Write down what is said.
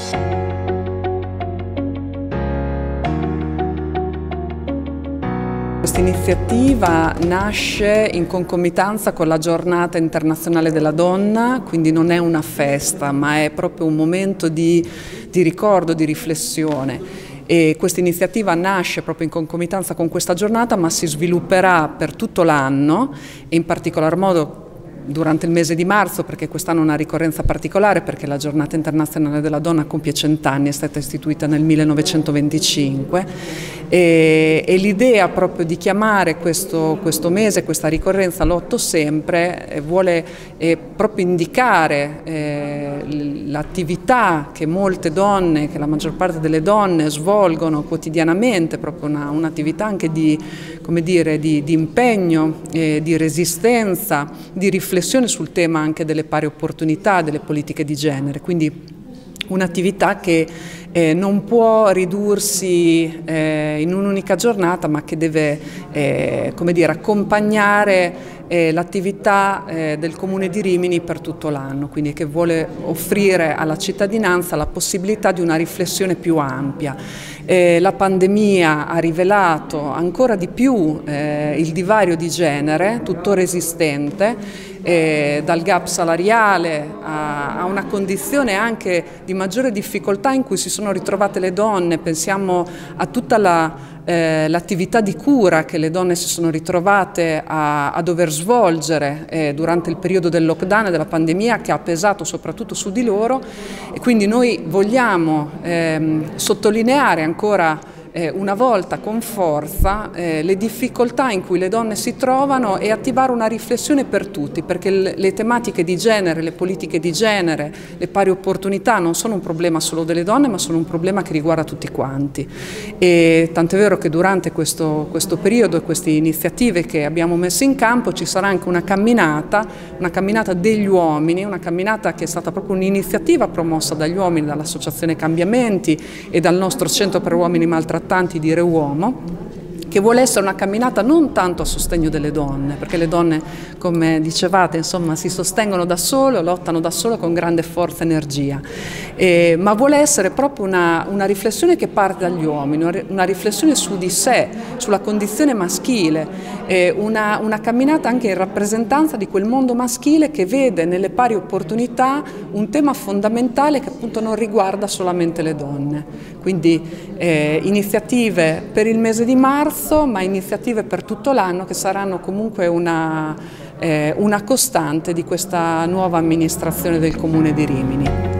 Questa iniziativa nasce in concomitanza con la Giornata Internazionale della Donna, quindi non è una festa, ma è proprio un momento di ricordo, di riflessione. E questa iniziativa nasce proprio in concomitanza con questa giornata, ma si svilupperà per tutto l'anno e in particolar modo durante il mese di marzo, perché quest'anno ha una ricorrenza particolare, perché la Giornata Internazionale della Donna compie 100 anni, è stata istituita nel 1925 e l'idea proprio di chiamare questo mese, questa ricorrenza l'8 sempre, vuole proprio indicare l'attività che molte donne, che la maggior parte delle donne svolgono quotidianamente, proprio un'attività anche di, come dire, di impegno, di resistenza, di riflessione sul tema anche delle pari opportunità, delle politiche di genere, quindi un'attività che non può ridursi in un'unica giornata, ma che deve come dire, accompagnare l'attività del Comune di Rimini per tutto l'anno, quindi che vuole offrire alla cittadinanza la possibilità di una riflessione più ampia. La pandemia ha rivelato ancora di più il divario di genere, tuttora esistente, dal gap salariale a una condizione anche di maggiore difficoltà in cui si sono ritrovate le donne. Pensiamo a tutta l'attività di cura che le donne si sono ritrovate a dover svolgere durante il periodo del lockdown e della pandemia, che ha pesato soprattutto su di loro, e quindi noi vogliamo sottolineare ancora una volta con forza le difficoltà in cui le donne si trovano e attivare una riflessione per tutti, perché le tematiche di genere, le politiche di genere, le pari opportunità non sono un problema solo delle donne, ma sono un problema che riguarda tutti quanti. E tant'è vero che durante questo periodo e queste iniziative che abbiamo messo in campo ci sarà anche una camminata degli uomini, una camminata che è stata proprio un'iniziativa promossa dagli uomini, dall'Associazione Cambiamenti e dal nostro Centro per Uomini Maltrattati di Re Uomo, che vuole essere una camminata non tanto a sostegno delle donne, perché le donne, come dicevate, insomma, si sostengono da sole, lottano da sole con grande forza e energia, ma vuole essere proprio una riflessione che parte dagli uomini, una riflessione su di sé, sulla condizione maschile, una camminata anche in rappresentanza di quel mondo maschile che vede nelle pari opportunità un tema fondamentale che appunto non riguarda solamente le donne. Quindi iniziative per il mese di marzo, ma iniziative per tutto l'anno che saranno comunque una costante di questa nuova amministrazione del Comune di Rimini.